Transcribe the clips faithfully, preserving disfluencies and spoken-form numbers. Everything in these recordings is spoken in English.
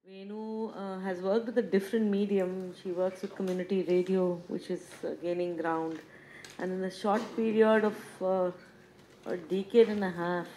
Venu uh, has worked with a different medium. She works with community radio, which is uh, gaining ground. And in a short period of uh, a decade and a half,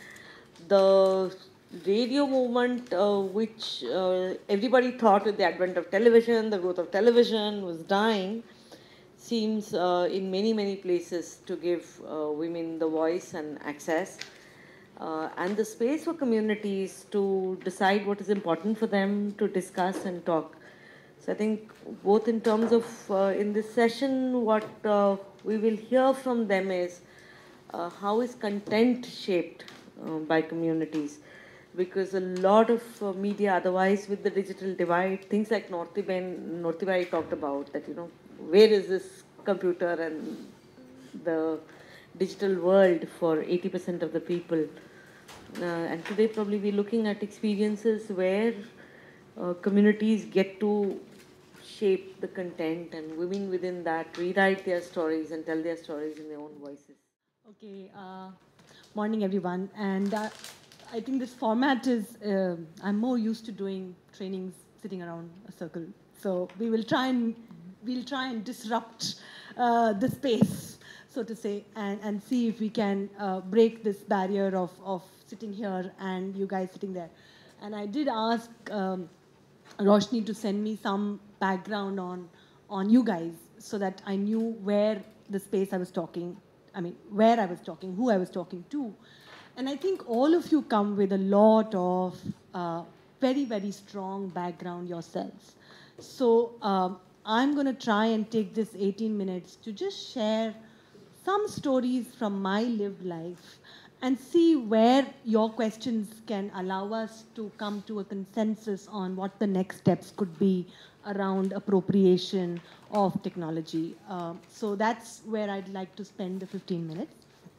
the radio movement, uh, which uh, everybody thought with the advent of television, the growth of television was dying, seems uh, in many, many places to give uh, women the voice and access uh, and the space for communities to decide what is important for them to discuss and talk. So I think both in terms of uh, in this session, what uh, we will hear from them is uh, how is content shaped uh, by communities, because a lot of uh, media otherwise with the digital divide, things like Northiben, Northibai talked about that, you know, where is this computer and the digital world for eighty percent of the people. Uh, and today probably we're looking at experiences where uh, communities get to shape the content and women within that rewrite their stories and tell their stories in their own voices. Okay, uh, morning everyone. And uh, I think this format is, uh, I'm more used to doing trainings sitting around a circle. So we will try and, we'll try and disrupt uh, the space, so to say, and, and see if we can uh, break this barrier of, of sitting here and you guys sitting there. And I did ask um, Roshni to send me some background on, on you guys so that I knew where the space I was talking, I mean, where I was talking, who I was talking to. And I think all of you come with a lot of uh, very, very strong background yourselves. So um, I'm going to try and take this eighteen minutes to just share some stories from my lived life and see where your questions can allow us to come to a consensus on what the next steps could be around appropriation of technology. Uh, so that's where I'd like to spend the fifteen minutes.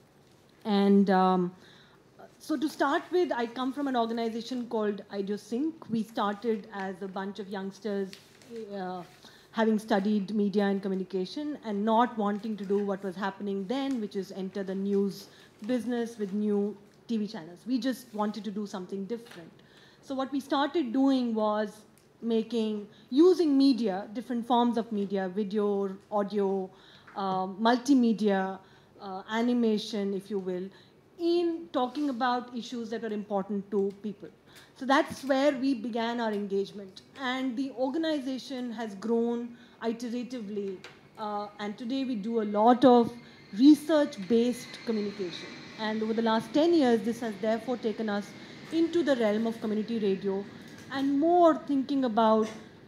And um, so to start with, I come from an organization called IdeoSync. We started as a bunch of youngsters uh, having studied media and communication and not wanting to do what was happening then, which is enter the news business with new T V channels. We just wanted to do something different. So what we started doing was making, using media, different forms of media, video, audio, uh, multimedia, uh, animation, if you will, in talking about issues that are important to people. So that's where we began our engagement. And the organization has grown iteratively. Uh, and today we do a lot of research-based communication. And over the last ten years, this has therefore taken us into the realm of community radio and more thinking about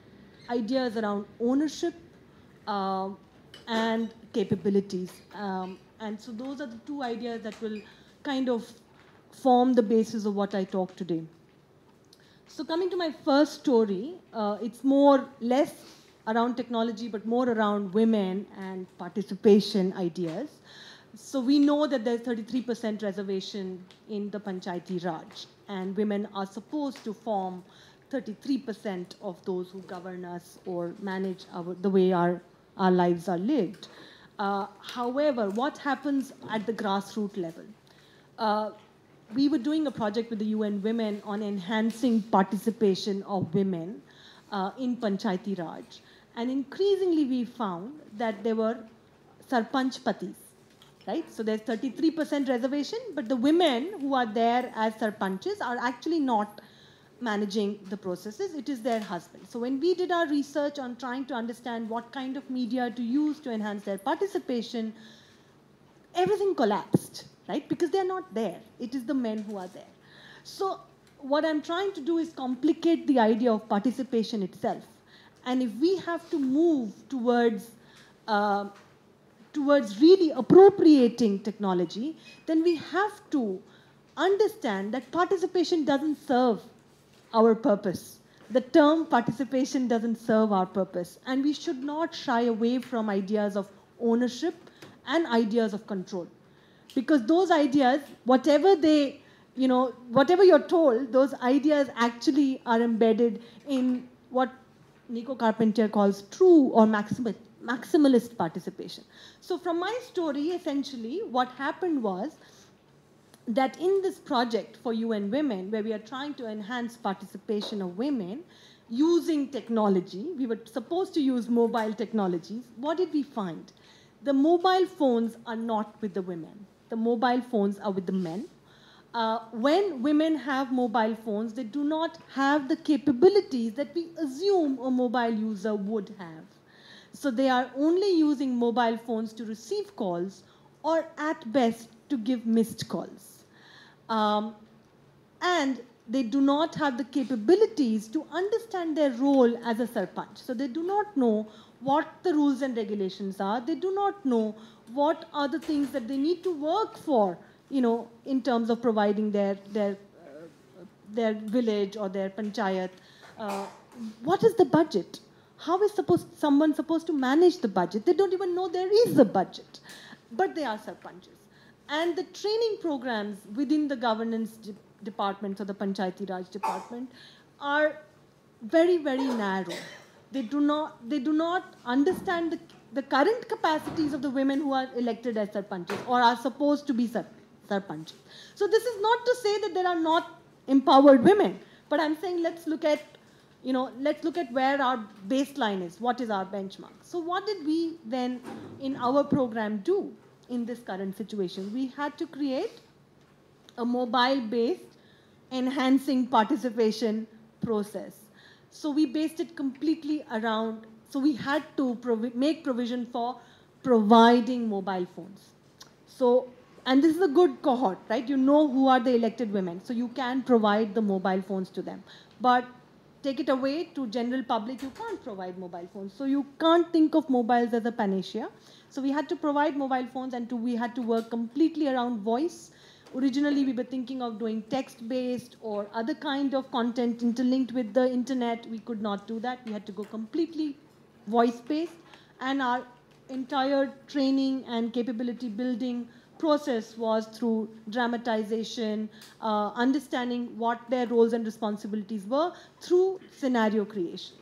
ideas around ownership uh, and capabilities. Um, and so those are the two ideas that will kind of form the basis of what I talk today. So coming to my first story, uh, it's more less around technology, but more around women and participation ideas. So we know that there's thirty-three percent reservation in the Panchayati Raj, and women are supposed to form thirty-three percent of those who govern us or manage our, the way our, our lives are lived. Uh, however, what happens at the grassroots level? Uh, we were doing a project with the U N Women on enhancing participation of women uh, in Panchayati Raj. And increasingly we found that there were sarpanch patis, right? So there's thirty-three percent reservation, but the women who are there as sarpanches are actually not managing the processes. It is their husband. So when we did our research on trying to understand what kind of media to use to enhance their participation, everything collapsed, right? Because they're not there. It is the men who are there. So what I'm trying to do is complicate the idea of participation itself. And if we have to move towards uh, towards really appropriating technology, then we have to understand that participation doesn't serve our purpose. The term participation doesn't serve our purpose. And we should not shy away from ideas of ownership and ideas of control. Because those ideas, whatever they, you know, whatever you're told, those ideas actually are embedded in what Nico Carpenter calls true or maximal, maximalist participation. So from my story, essentially, what happened was, that in this project for U N Women, where we are trying to enhance participation of women using technology, we were supposed to use mobile technologies. What did we find? The mobile phones are not with the women. The mobile phones are with the men. Uh, when women have mobile phones, they do not have the capabilities that we assume a mobile user would have. So they are only using mobile phones to receive calls or at best to give missed calls. Um, and they do not have the capabilities to understand their role as a sarpanch. So they do not know what the rules and regulations are. They do not know what are the things that they need to work for, you know, in terms of providing their, their, uh, their village or their panchayat. Uh, what is the budget? How is supposed, someone supposed to manage the budget? They don't even know there is a budget, but they are sarpanches. And the training programs within the governance de departments or the Panchayati Raj department are very, very narrow. They do not, they do not understand the, the current capacities of the women who are elected as sarpanches or are supposed to be sar sarpanches. So this is not to say that there are not empowered women, but I'm saying let's look at, you know, let's look at where our baseline is. What is our benchmark? So what did we then in our program do in this current situation? We had to create a mobile-based enhancing participation process. So we based it completely around, so we had to provi make provision for providing mobile phones. So, and this is a good cohort, right? You know who are the elected women, so you can provide the mobile phones to them. But take it away to general public, you can't provide mobile phones. So you can't think of mobiles as a panacea. So we had to provide mobile phones, and to, we had to work completely around voice. Originally, we were thinking of doing text-based or other kind of content interlinked with the internet. We could not do that. We had to go completely voice-based, and our entire training and capability building process was through dramatization, uh, understanding what their roles and responsibilities were through scenario creation.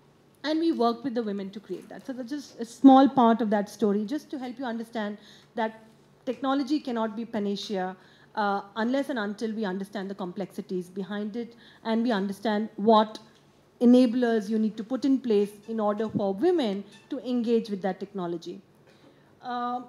And we worked with the women to create that. So that's just a small part of that story, just to help you understand that technology cannot be panacea uh, unless and until we understand the complexities behind it, and we understand what enablers you need to put in place in order for women to engage with that technology. Uh,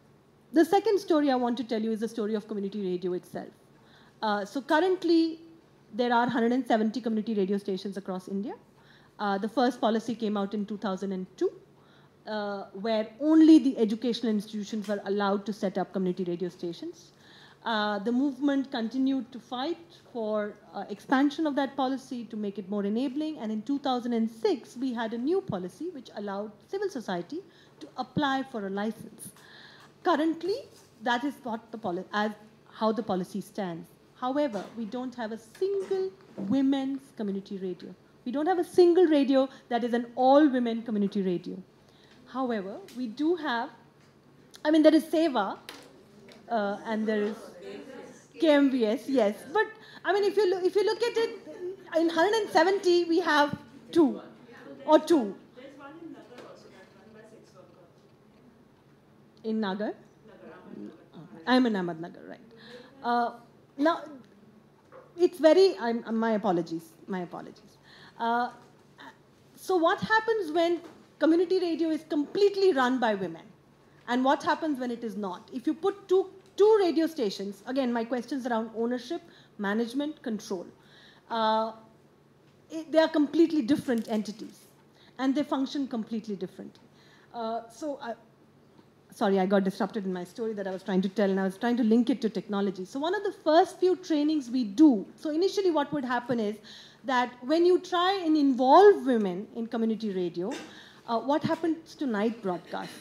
the second story I want to tell you is the story of community radio itself. Uh, so currently, there are one hundred seventy community radio stations across India. Uh, the first policy came out in two thousand two, uh, where only the educational institutions were allowed to set up community radio stations. Uh, the movement continued to fight for uh, expansion of that policy to make it more enabling, and in two thousand six, we had a new policy which allowed civil society to apply for a license. Currently, that is what the poli- as how the policy stands. However, we don't have a single women's community radio. We don't have a single radio that is an all-women community radio. However, we do have, I mean, there is Seva, uh, and there is K M V S, yes. But, I mean, if you, look, if you look at it, in one hundred seventy, we have two, or two. There's one in Nagar also, that run by sex worker. In Nagar? Nagar, Ahmednagar. I'm in Ahmednagar, right. Uh, now, it's very, I'm, my apologies, my apologies. Uh, so what happens when community radio is completely run by women? And what happens when it is not? If you put two, two radio stations, again, my questions around ownership, management, control. Uh, it, they are completely different entities, and they function completely differently. Uh, so, I, sorry, I got disrupted in my story that I was trying to tell, and I was trying to link it to technology. So one of the first few trainings we do, so initially what would happen is that when you try and involve women in community radio, uh, what happens to night broadcasts?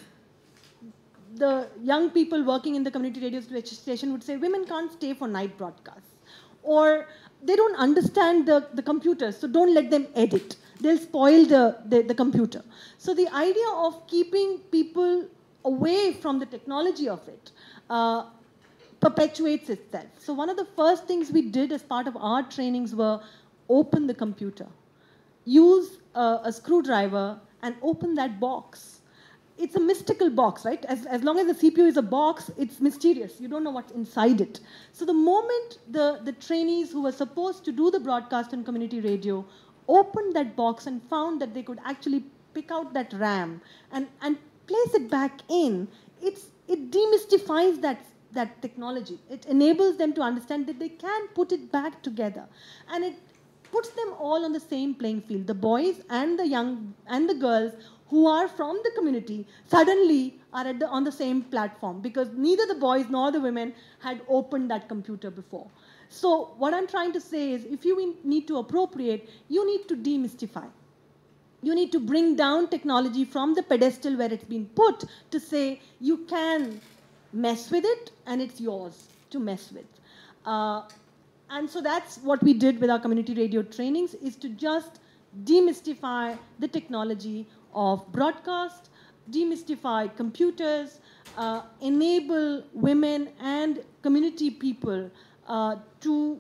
The young people working in the community radio station would say, women can't stay for night broadcasts. Or they don't understand the, the computers, so don't let them edit. They'll spoil the, the, the computer. So the idea of keeping people away from the technology of it uh, perpetuates itself. So one of the first things we did as part of our trainings were open the computer. Use uh, a screwdriver and open that box. it's a mystical box, right? As, as long as the C P U is a box, it's mysterious. You don't know what's inside it. So the moment the, the trainees who were supposed to do the broadcast on community radio opened that box and found that they could actually pick out that RAM and, and place it back in, it's, it demystifies that, that technology. It enables them to understand that they can put it back together. And it puts them all on the same playing field. The boys and the young and the girls who are from the community suddenly are at the, on the same platform, because neither the boys nor the women had opened that computer before. So what I'm trying to say is, if you need to appropriate, you need to demystify. You need to bring down technology from the pedestal where it's been put to say you can mess with it and it's yours to mess with. Uh, and so that's what we did with our community radio trainings, is to just demystify the technology of broadcast, demystify computers, uh, enable women and community people uh, to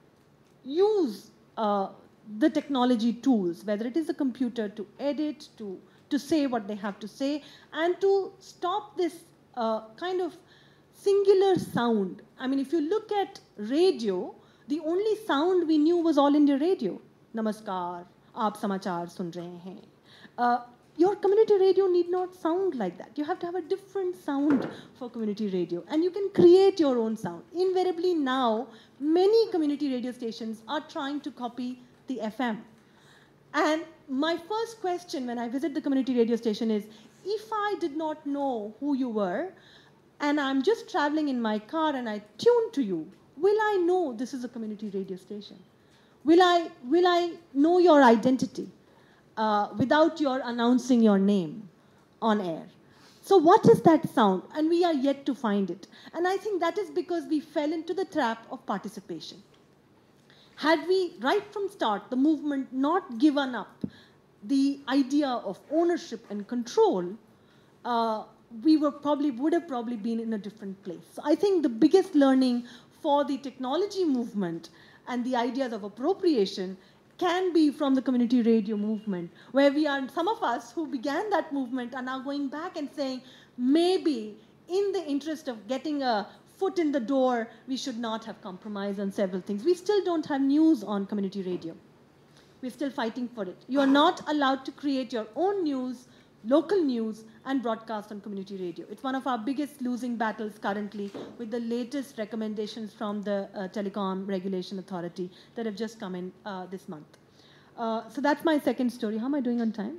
use uh, the technology tools, whether it is a computer, to edit, to, to say what they have to say, and to stop this uh, kind of singular sound. I mean, if you look at radio, the only sound we knew was All India Radio. Namaskar, aap samachar sun rahe hain. Uh, Your community radio need not sound like that. You have to have a different sound for community radio. And you can create your own sound. Invariably now, many community radio stations are trying to copy the F M. And my first question when I visit the community radio station is, if I did not know who you were, and I'm just traveling in my car and I tune to you, will I know this is a community radio station? Will I, will I know your identity? Uh, without your announcing your name on air. So what is that sound? And we are yet to find it. And I think that is because we fell into the trap of participation. Had we, right from start, the movement not given up the idea of ownership and control, uh, we were probably, would have probably been in a different place. So I think the biggest learning for the technology movement and the ideas of appropriation can be from the community radio movement, where we are, some of us who began that movement are now going back and saying, maybe in the interest of getting a foot in the door, we should not have compromised on several things. We still don't have news on community radio. We're still fighting for it. You are not allowed to create your own news, local news, and broadcast on community radio. It's one of our biggest losing battles currently, with the latest recommendations from the uh, Telecom Regulation Authority that have just come in uh, this month. Uh, so that's my second story. How am I doing on time?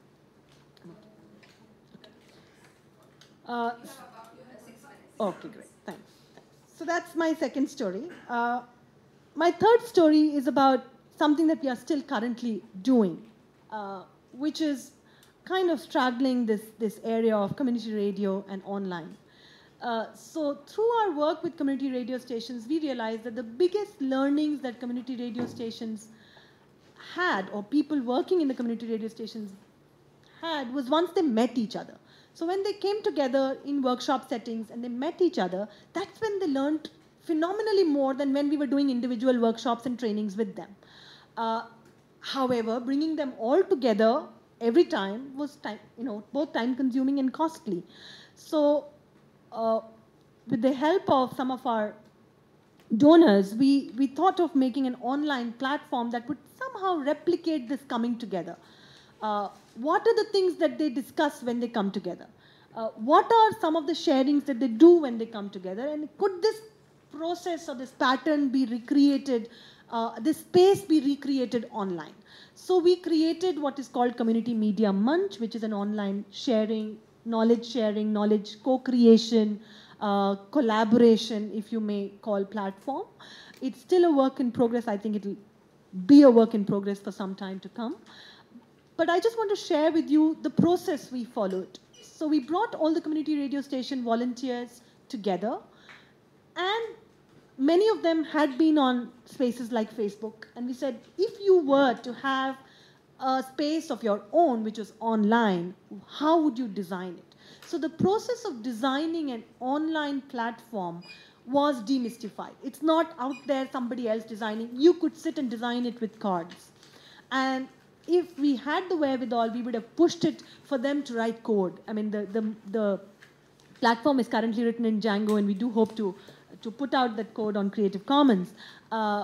Okay. Uh, okay, great. Thanks. So that's my second story. Uh, my third story is about something that we are still currently doing, uh, which is kind of straddling this, this area of community radio and online. Uh, so through our work with community radio stations, we realized that the biggest learnings that community radio stations had, or people working in the community radio stations had, was once they met each other. So when they came together in workshop settings and they met each other, that's when they learned phenomenally more than when we were doing individual workshops and trainings with them. Uh, however, bringing them all together every time was time, you know, both time consuming and costly. So uh, with the help of some of our donors, we, we thought of making an online platform that would somehow replicate this coming together. Uh, what are the things that they discuss when they come together? Uh, what are some of the sharings that they do when they come together? And could this process or this pattern be recreated, uh, this space be recreated online? So we created what is called Community Media Munch, which is an online sharing, knowledge sharing, knowledge co-creation, uh, collaboration, if you may call, platform. It's still a work in progress. I think it'll be a work in progress for some time to come. But I just want to share with you the process we followed. So we brought all the community radio station volunteers together, and many of them had been on spaces like Facebook. And we said, if you were to have a space of your own, which was online, how would you design it? So the process of designing an online platform was demystified. It's not out there somebody else designing. You could sit and design it with cards. And if we had the wherewithal, we would have pushed it for them to write code. I mean, the, the, the platform is currently written in Django, and we do hope to, to put out that code on Creative Commons. Uh,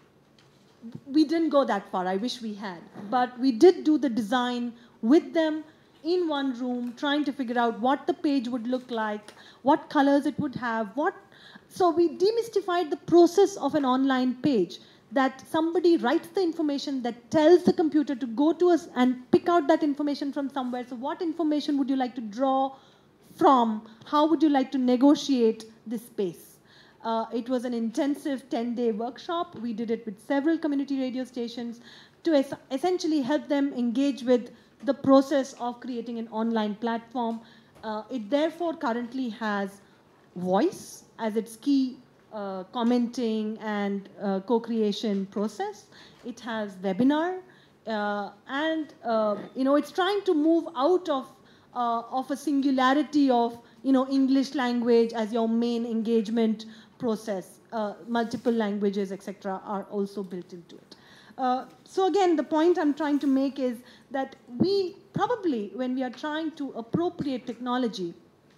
we didn't go that far. I wish we had. But we did do the design with them in one room, trying to figure out what the page would look like, what colors it would have, what... So we demystified the process of an online page, that somebody writes the information that tells the computer to go to us and pick out that information from somewhere. So what information would you like to draw from? How would you like to negotiate this space? Uh, it was an intensive ten-day workshop. We did it with several community radio stations to es essentially help them engage with the process of creating an online platform. Uh, it therefore currently has voice as its key uh, commenting and uh, co-creation process. It has webinar, uh, and uh, you know, it's trying to move out of uh, of a singularity of you know English language as your main engagement process. Uh, multiple languages, et cetera, are also built into it. Uh, so again, the point I'm trying to make is that we probably, when we are trying to appropriate technology,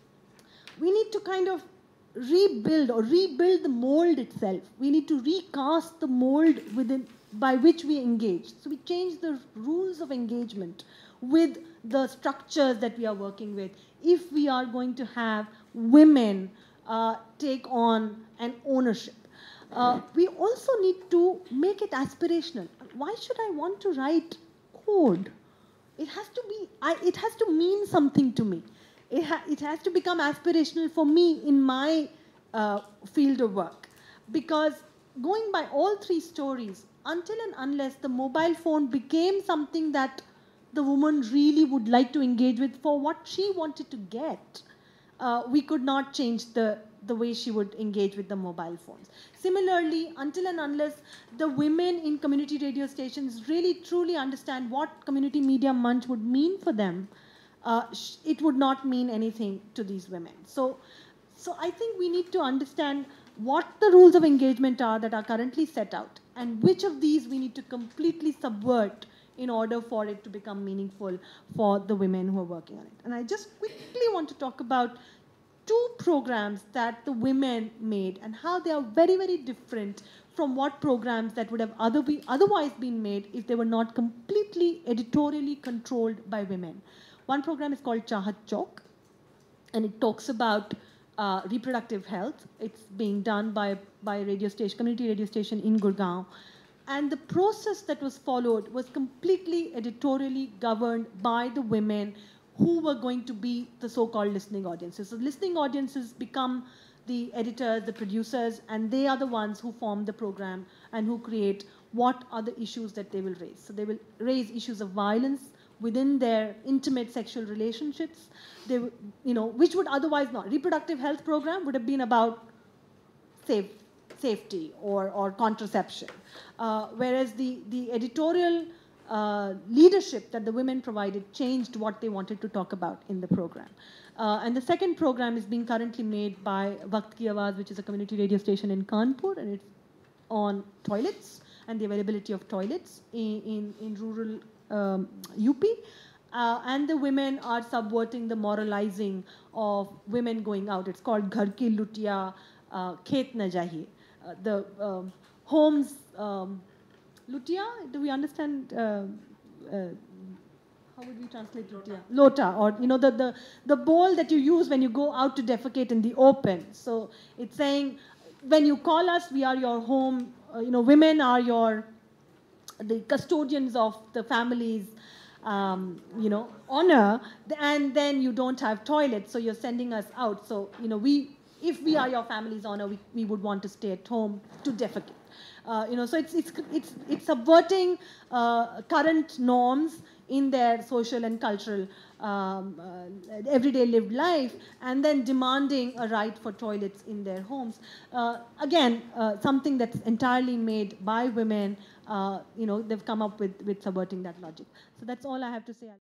we need to kind of rebuild or rebuild the mold itself. We need to recast the mold within by which we engage. So we change the rules of engagement with the structures that we are working with. If we are going to have women uh, take on an ownership, uh, we also need to make it aspirational. Why should I want to write code? It has to be. I, it has to mean something to me. It, ha it has to become aspirational for me in my uh, field of work. Because going by all three stories, until and unless the mobile phone became something that the woman really would like to engage with for what she wanted to get, uh, we could not change the, the way she would engage with the mobile phones. Similarly, until and unless the women in community radio stations really truly understand what Community Media Month would mean for them, Uh, it would not mean anything to these women. So, so I think we need to understand what the rules of engagement are that are currently set out, and which of these we need to completely subvert in order for it to become meaningful for the women who are working on it. And I just quickly want to talk about two programs that the women made and how they are very, very different from what programs that would have other be, otherwise been made if they were not completely editorially controlled by women. One program is called Chahat Chowk, and it talks about uh, reproductive health. It's being done by, by a radio station, community radio station in Gurgaon. And the process that was followed was completely editorially governed by the women who were going to be the so-called listening audiences. So listening audiences become the editors, the producers, and they are the ones who form the program and who create what are the issues that they will raise. So they will raise issues of violence within their intimate sexual relationships, they, you know, which would otherwise not. Reproductive health program would have been about safe, safety or, or contraception. Uh, whereas the, the editorial uh, leadership that the women provided changed what they wanted to talk about in the program. Uh, and the second program is being currently made by Waqt Ki Awaaz, which is a community radio station in Kanpur, and it's on toilets and the availability of toilets in, in, in rural Um, U P, uh, and the women are subverting the moralizing of women going out. It's called Ghar Ki Lutiya, uh, Khet Na Jahiye. Uh, the um, homes, um, Lutiya, do we understand? Uh, uh, how would we translate Lutiya? Lota, or you know, the, the, the bowl that you use when you go out to defecate in the open. So it's saying, when you call us, we are your home, uh, you know, women are your the custodians of the family's, um, you know, honor, and then you don't have toilets, so you're sending us out. So, you know, we, if we are your family's honor, we, we would want to stay at home to defecate. Uh, you know, so it's, it's, it's, it's subverting uh, current norms in their social and cultural um, uh, everyday lived life, and then demanding a right for toilets in their homes. Uh, again, uh, something that's entirely made by women. Uh, you know, they've come up with, with subverting that logic. So that's all I have to say.